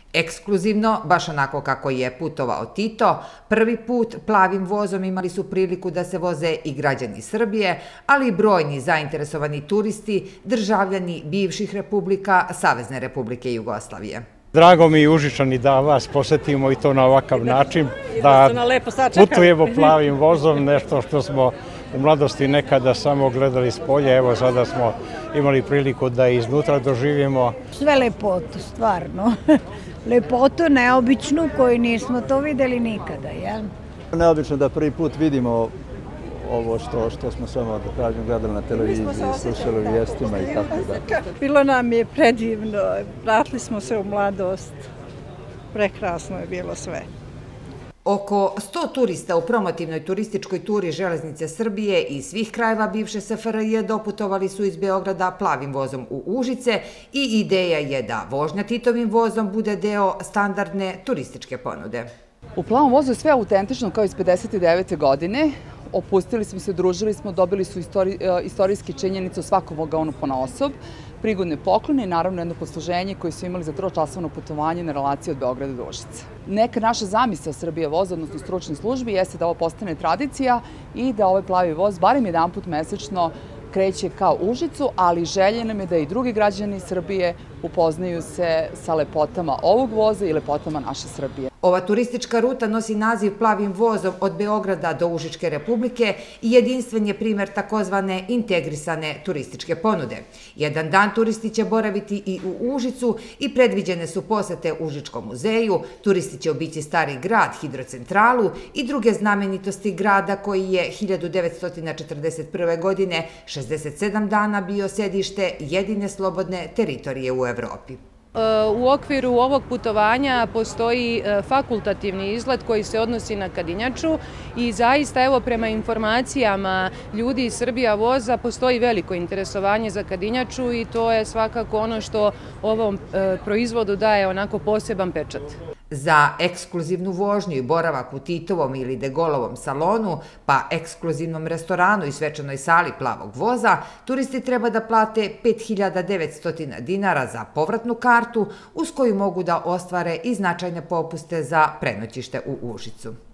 Ekskluzivno, baš onako kako je putovao Tito, prvi put plavim vozom imali su priliku da se voze i građani Srbije, ali i brojni zainteresovani turisti, državljani bivših republika, Savezne Republike Jugoslavije. Drago mi i Užičani da vas posetimo i to na ovakav način, da putujemo plavim vozom, nešto što smo u mladosti nekada samo gledali s polja, evo sada smo imali priliku da iznutra doživimo. Sve lepotu, stvarno. Lepotu neobičnu koju nismo to videli nikada, jel? Neobično da prvi put vidimo ovo što smo samo, da kažem, gledali na televiziji, slušali u vijestima i tako da. Bilo nam je predivno, vratili smo se u mladost, prekrasno je bilo sve. Oko 100 turista u promotivnoj turističkoj turi Železnice Srbije iz svih krajeva bivše SFRJ doputovali su iz Beograda plavim vozom u Užice i ideja je da vožnja Titovim vozom bude deo standardne turističke ponude. U plavom vozu je sve autentično kao iz 59. godine. Opustili smo se, družili smo, dobili su istorijske činjenice o svakom vagonu ponaosob, prigodne poklone i naravno jedno posluženje koje su imali za tročasovno putovanje na relaciji od Beograda do Užica. Neka naša zamisao Srbije voza, odnosno stručne službe, jeste da ovo postane tradicija i da ovaj plavi voz barem jedanput mesečno kreće ka Užicu, ali želje nam je da i drugi građani Srbije upoznaju se sa lepotama ovog voza i lepotama naše Srbije. Ova turistička ruta nosi naziv plavim vozom od Beograda do Užičke republike i jedinstven je primer takozvane integrisane turističke ponude. Jedan dan turisti će boraviti i u Užicu i predviđene su posete Užičkom muzeju, turisti će obići Stari grad, hidrocentralu i druge znamenitosti grada koji je 1941. godine 67 dana bio sedište jedine slobodne teritorije u Evropi. U okviru ovog putovanja postoji fakultativni izlet koji se odnosi na Kadinjaču i zaista, evo, prema informacijama ljudi iz Srbija voza postoji veliko interesovanje za Kadinjaču i to je svakako ono što ovom proizvodu daje onako poseban pečat. Za ekskluzivnu vožnju i boravak u Titovom ili De Gaulleovom salonu, pa ekskluzivnom restoranu i svečanoj sali plavog voza, turisti treba da plate 5.900 dinara za povratnu kartu, uz koju mogu da ostvare i značajne popuste za prenoćište u Užicu.